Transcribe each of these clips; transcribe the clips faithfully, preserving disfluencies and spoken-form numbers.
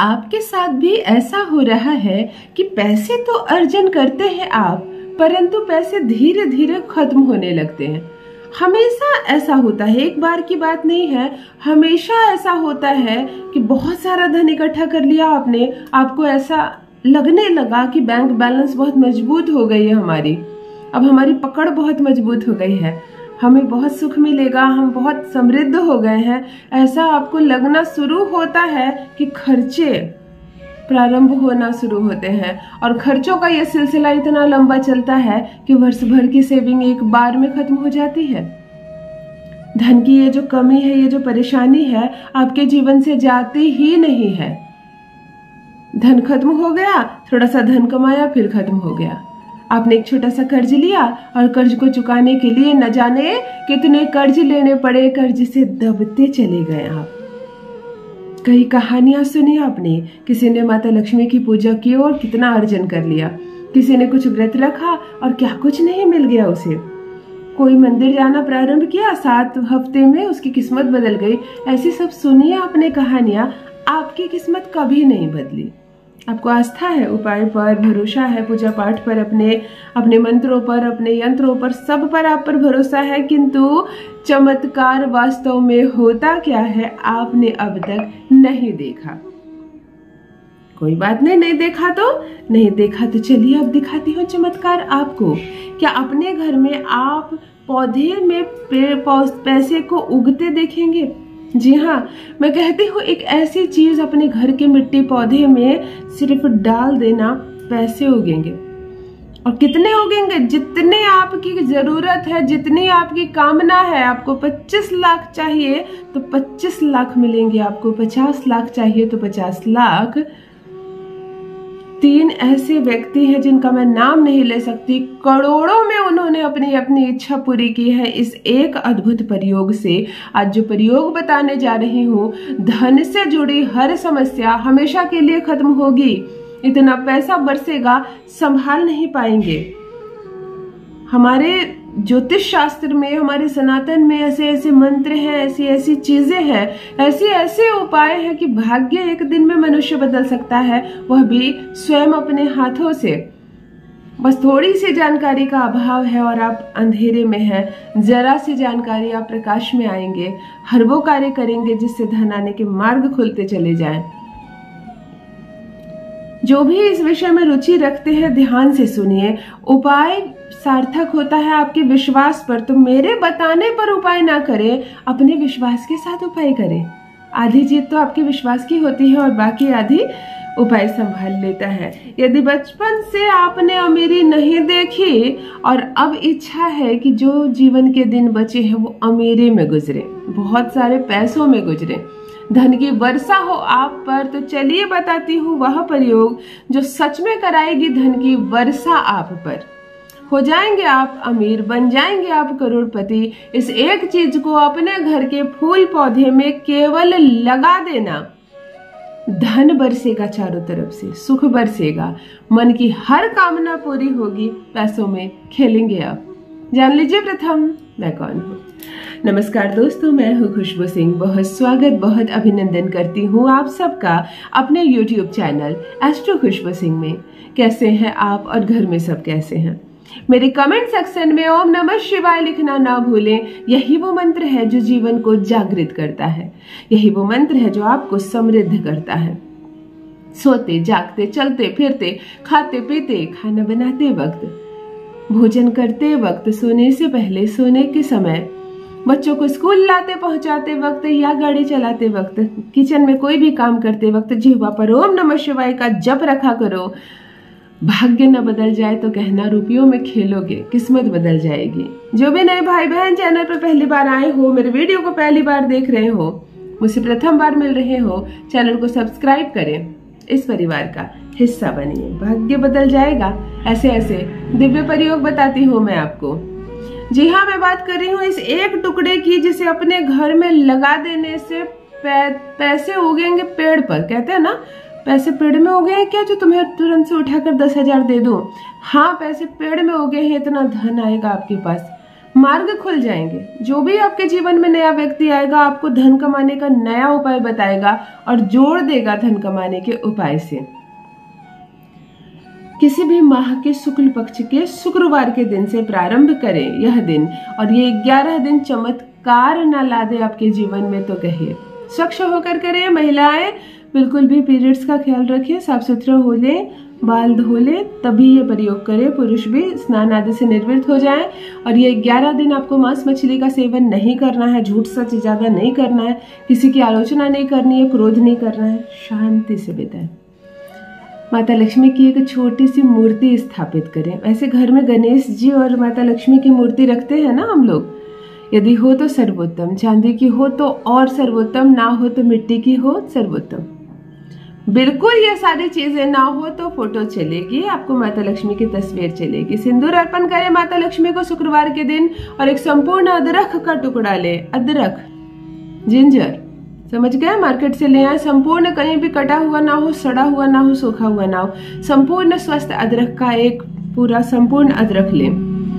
आपके साथ भी ऐसा हो रहा है कि पैसे तो अर्जन करते हैं आप, परंतु पैसे धीरे धीरे खत्म होने लगते हैं। हमेशा ऐसा होता है, एक बार की बात नहीं है, हमेशा ऐसा होता है कि बहुत सारा धन इकट्ठा कर लिया आपने, आपको ऐसा लगने लगा कि बैंक बैलेंस बहुत मजबूत हो गई है हमारी, अब हमारी पकड़ बहुत मजबूत हो गई है, हमें बहुत सुख मिलेगा, हम बहुत समृद्ध हो गए हैं। ऐसा आपको लगना शुरू होता है कि खर्चे प्रारंभ होना शुरू होते हैं और खर्चों का यह सिलसिला इतना लंबा चलता है कि वर्ष भर की सेविंग एक बार में खत्म हो जाती है। धन की ये जो कमी है, ये जो परेशानी है, आपके जीवन से जाती ही नहीं है। धन खत्म हो गया, थोड़ा सा धन कमाया, फिर खत्म हो गया। आपने एक छोटा सा कर्ज लिया और कर्ज को चुकाने के लिए न जाने कितने कर्ज लेने पड़े, कर्ज से दबते चले गए आप। कई कहानियां सुनी आपने, किसी ने माता लक्ष्मी की पूजा की और कितना अर्जन कर लिया, किसी ने कुछ व्रत रखा और क्या कुछ नहीं मिल गया उसे। कोई मंदिर जाना प्रारंभ किया, सात हफ्ते में उसकी किस्मत बदल गई। ऐसी सब सुनिए आपने कहानियां, आपकी किस्मत कभी नहीं बदली। आपको आस्था है, उपाय पर भरोसा है, पूजा पाठ पर, अपने अपने मंत्रों पर, अपने यंत्रों पर, सब पर आप पर भरोसा है, किंतु चमत्कार वास्तव में होता क्या है आपने अब तक नहीं देखा। कोई बात नहीं, नहीं देखा तो नहीं देखा तो चलिए अब दिखाती हूँ चमत्कार आपको। क्या अपने घर में आप पौधे में पेड़ पैसे को उगते देखेंगे? जी हाँ, मैं कहती हूँ एक ऐसी चीज अपने घर के मिट्टी पौधे में सिर्फ डाल देना, पैसे उगेंगे। और कितने उगेंगे? जितने आपकी जरूरत है, जितनी आपकी कामना है। आपको पच्चीस लाख चाहिए तो पच्चीस लाख मिलेंगे, आपको पचास लाख चाहिए तो पचास लाख। तीन ऐसे व्यक्ति हैं जिनका मैं नाम नहीं ले सकती, करोड़ों में उन्होंने अपनी अपनी इच्छा पूरी की है इस एक अद्भुत प्रयोग से। आज जो प्रयोग बताने जा रही हूँ, धन से जुड़ी हर समस्या हमेशा के लिए खत्म होगी। इतना पैसा बरसेगा, संभाल नहीं पाएंगे। हमारे ज्योतिष शास्त्र में, हमारे सनातन में ऐसे ऐसे मंत्र हैं, ऐसी ऐसी चीजें हैं, ऐसे ऐसे उपाय हैं कि भाग्य एक दिन में मनुष्य बदल सकता है, वह भी स्वयं अपने हाथों से। बस थोड़ी सी जानकारी का अभाव है और आप अंधेरे में हैं। जरा सी जानकारी, आप प्रकाश में आएंगे, हर वो कार्य करेंगे जिससे धन आने के मार्ग खुलते चले जाएं। जो भी इस विषय में रुचि रखते हैं, ध्यान से सुनिए। उपाय सार्थक होता है आपके विश्वास पर, तो मेरे बताने पर उपाय ना करें, अपने विश्वास के साथ उपाय करें। आधी जीत तो आपके विश्वास की होती है और बाकी आधी उपाय संभाल लेता है। यदि बचपन से आपने अमीरी नहीं देखी और अब इच्छा है कि जो जीवन के दिन बचे हैं वो अमीरी में गुजरे, बहुत सारे पैसों में गुजरे, धन की वर्षा हो आप पर, तो चलिए बताती हूँ वह प्रयोग जो सच में कराएगी धन की वर्षा आप पर। हो जाएंगे आप अमीर, बन जाएंगे आप करोड़पति। इस एक चीज को अपने घर के फूल पौधे में केवल लगा देना, धन बरसेगा चारों तरफ से, सुख बरसेगा, मन की हर कामना पूरी होगी, पैसों में खेलेंगे आप। जान लीजिए प्रथम मैं कौन हूँ। नमस्कार दोस्तों, मैं हूँ खुशबू सिंह। बहुत स्वागत, बहुत अभिनंदन करती हूँ आप सबका अपने YouTube channel astro Khushbu Singh में। कैसे हैं आप और घर में सब कैसे हैं? मेरे कमेंट सेक्शन में ओम नमः शिवाय लिखना ना भूलें। यही वो मंत्र है जो जीवन को जागृत करता है, यही वो मंत्र है जो आपको समृद्ध करता है। सोते जागते, चलते फिरते, खाते पीते, खाना बनाते वक्त, भोजन करते वक्त, सोने से पहले, सोने के समय, बच्चों को स्कूल लाते पहुंचाते वक्त या गाड़ी चलाते वक्त, किचन में कोई भी काम करते वक्त जिह्वा पर ओम नमः शिवाय का जप रखा करो। भाग्य न बदल जाए तो कहना रुपयों में खेलोगे, किस्मत बदल जाएगी। जो भी नए भाई बहन चैनल पर पहली बार आए हो, मेरे वीडियो को पहली बार देख रहे हो, मुझसे प्रथम बार मिल रहे हो, चैनल को सब्सक्राइब करें, इस परिवार का हिस्सा बनिए। भाग्य बदल जाएगा। ऐसे ऐसे दिव्य प्रयोग बताती हूँ मैं आपको। जी हाँ, मैं बात कर रही हूँ इस एक टुकड़े की जिसे अपने घर में लगा देने से पै, पैसे उगेंगे पेड़ पर। कहते हैं ना, पैसे पेड़ में उगे हैं क्या जो तुम्हें तुरंत से उठाकर दस हजार दे दूं? हाँ, पैसे पेड़ में उगे हैं, इतना धन आएगा आपके पास। मार्ग खुल जाएंगे। जो भी आपके जीवन में नया व्यक्ति आएगा आपको धन कमाने का नया उपाय बताएगा और जोड़ देगा धन कमाने के उपाय से। किसी भी माह के शुक्ल पक्ष के शुक्रवार के दिन से प्रारंभ करें यह दिन, और ये ग्यारह दिन चमत्कार न ला दे आपके जीवन में तो कहिए। स्वच्छ होकर करें। महिलाएं बिल्कुल भी पीरियड्स का ख्याल रखें, साफ सुथरा हो लें, बाल धो लें, तभी ये प्रयोग करें। पुरुष भी स्नान आदि से निर्वृत्त हो जाएं। और ये ग्यारह दिन आपको मांस मछली का सेवन नहीं करना है, झूठ सच ज्यादा नहीं करना है, किसी की आलोचना नहीं करनी है, क्रोध नहीं करना है, शांति से बिताएं। माता लक्ष्मी की एक छोटी सी मूर्ति स्थापित करें। ऐसे घर में गणेश जी और माता लक्ष्मी की मूर्ति रखते हैं ना हम लोग। यदि हो तो सर्वोत्तम, चांदी की हो तो और सर्वोत्तम, ना हो तो मिट्टी की हो सर्वोत्तम। बिल्कुल ये सारी चीजें ना हो तो फोटो चलेगी, आपको माता लक्ष्मी की तस्वीर चलेगी। सिंदूर अर्पण करें माता लक्ष्मी को शुक्रवार के दिन, और एक संपूर्ण अदरक का टुकड़ा ले। अदरक, जिंजर, समझ गए, मार्केट से ले आए। संपूर्ण, कहीं भी कटा हुआ ना हो, सड़ा हुआ ना हो, सूखा हुआ ना हो, संपूर्ण स्वस्थ अदरक का एक पूरा संपूर्ण अदरक ले।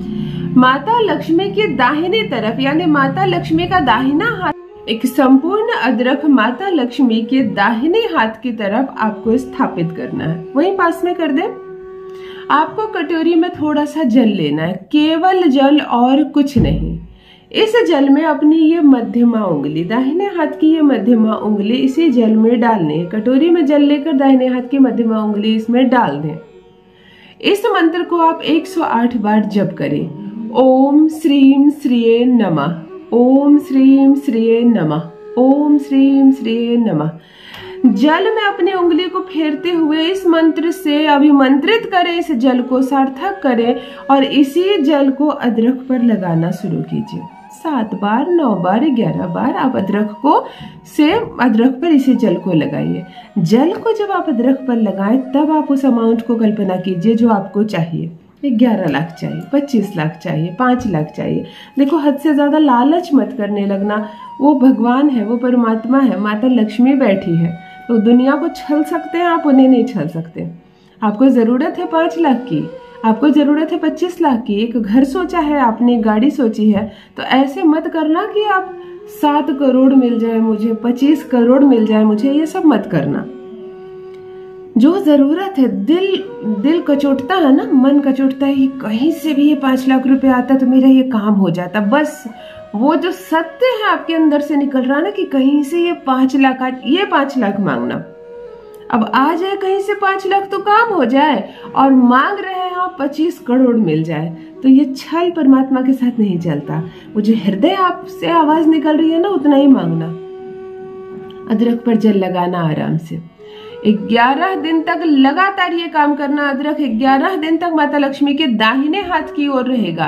माता लक्ष्मी की दाहिनी तरफ, यानी माता लक्ष्मी का दाहिना हाथ, एक संपूर्ण अदरक माता लक्ष्मी के दाहिने हाथ की तरफ आपको स्थापित करना है। वहीं पास में कर दे। आपको कटोरी में थोड़ा सा जल लेना है, केवल जल और कुछ नहीं। इस जल में अपनी ये मध्यमा उंगली, दाहिने हाथ की ये मध्यमा उंगली इसी जल में डालनी है। कटोरी में जल लेकर दाहिने हाथ की मध्यमा उंगली इसमें डाल दें। इस मंत्र को आप एक सौ आठ बार जप करें। ओम श्रीम श्रीये नमः, ओम श्रीम श्रीये नमः, ओम श्रीम श्रीये नमः। जल में अपनी उंगली को फेरते हुए इस मंत्र से अभिमंत्रित करें, इस जल को सार्थक करें और इसी जल को अदरक पर लगाना शुरू कीजिए। सात बार, नौ बार, ग्यारह बार आप अदरक को से अदरक पर इसी जल को लगाइए। जल को जब आप अदरक पर लगाएं तब आप उस अमाउंट को कल्पना कीजिए जो आपको चाहिए। ग्यारह लाख चाहिए, पच्चीस लाख चाहिए, पांच लाख चाहिए। देखो, हद से ज्यादा लालच मत करने लगना। वो भगवान है, वो परमात्मा है, माता लक्ष्मी बैठी है, तो दुनिया को छल सकते हैं आप, उन्हें नहीं छल सकते। आपको जरूरत है पांच लाख की, आपको जरूरत है पच्चीस लाख की, एक घर सोचा है आपने, गाड़ी सोची है, तो ऐसे मत करना कि आप सात करोड़ मिल जाए मुझे, पच्चीस करोड़ मिल जाए मुझे, ये सब मत करना। जो जरूरत है, दिल दिल कचोटता है ना, मन कचोटता है कि कहीं से भी ये पांच लाख रुपए आता तो मेरा ये काम हो जाता। बस वो जो सत्य है आपके अंदर से निकल रहा ना कि कहीं से ये पांच लाख आ, ये पांच लाख मांगना। अब आ जाए कहीं से पांच लाख तो काम हो जाए, और मांग रहे हैं आप पच्चीस करोड़ मिल जाए, तो ये छल परमात्मा के साथ नहीं चलता। वो जो हृदय आपसे आवाज निकल रही है ना, उतना ही मांगना। अदरक पर जल लगाना आराम से। ग्यारह दिन तक लगातार ये काम करना। अदरक ग्यारह दिन तक माता लक्ष्मी के दाहिने हाथ की ओर रहेगा,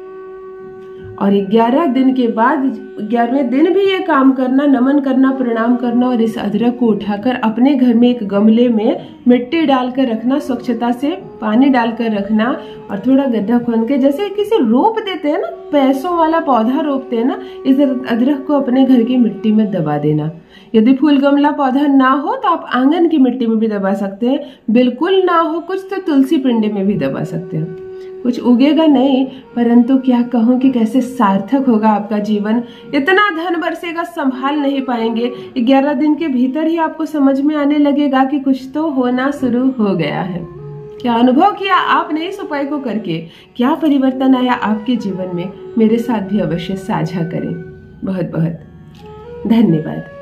और ग्यारह दिन के बाद ग्यारहवें दिन भी ये काम करना, नमन करना, प्रणाम करना, और इस अदरक को उठाकर अपने घर में एक गमले में मिट्टी डालकर रखना, स्वच्छता से पानी डालकर रखना, और थोड़ा गड्ढा खोद के, जैसे किसी रोप देते हैं ना, पैसों वाला पौधा रोपते हैं ना, इस अदरक को अपने घर की मिट्टी में दबा देना। यदि फूल गमला पौधा ना हो तो आप आंगन की मिट्टी में भी दबा सकते हैं, बिल्कुल ना हो कुछ तो तुलसी पिंडे में भी दबा सकते हैं। कुछ उगेगा नहीं, परंतु क्या कहूँ कि कैसे सार्थक होगा आपका जीवन। इतना धन बरसेगा, संभाल नहीं पाएंगे। ग्यारह दिन के भीतर ही आपको समझ में आने लगेगा कि कुछ तो होना शुरू हो गया है। क्या अनुभव किया आपने इस उपाय को करके? क्या परिवर्तन आया आपके जीवन में? मेरे साथ भी अवश्य साझा करें। बहुत बहुत धन्यवाद।